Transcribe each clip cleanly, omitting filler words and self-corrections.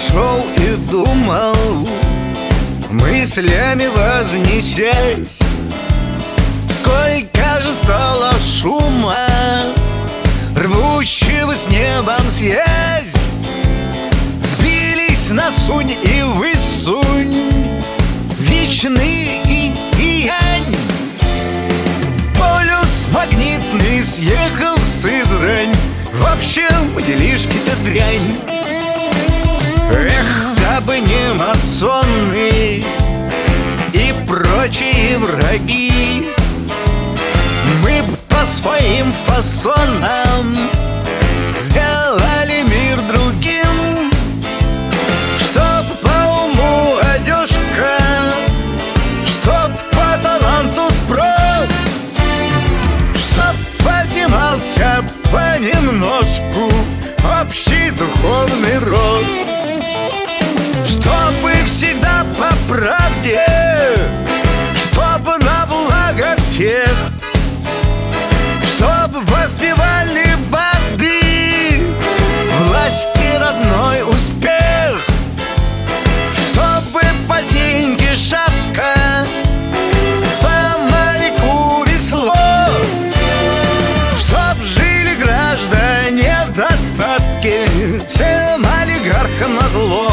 шел и думал, мыслями вознесясь, сколько же стало шума, рвущего с небом связь. Сбились на сунь и высунь, вечный инь и янь. Полюс магнитный съехал в Сызрань, в общем, делишки-то дрянь. Эх, кабы не масоны и прочие враги, мы б по своим фасонам сделали мир другим. Чтоб по уму одежка, чтоб по таланту спрос, чтоб поднимался понемножку общий духовный рост. Чтобы всегда по правде, чтобы на благо всех, чтобы воспевали барды власти родной успех. Чтобы по синьке шапка, по моряку весло, чтоб жили граждане в достатке, всем олигархам назло.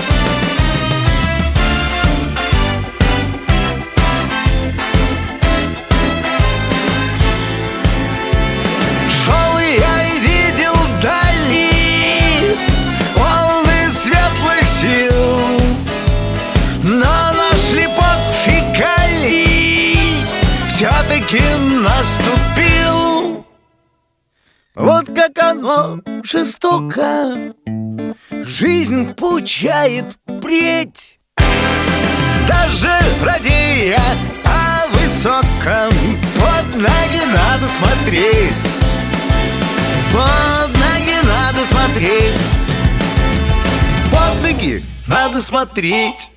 Все-таки наступил. Вот как оно жестоко жизнь поучает впредь. Даже радея о высоком, под ноги надо смотреть. Под ноги надо смотреть. Под ноги надо смотреть.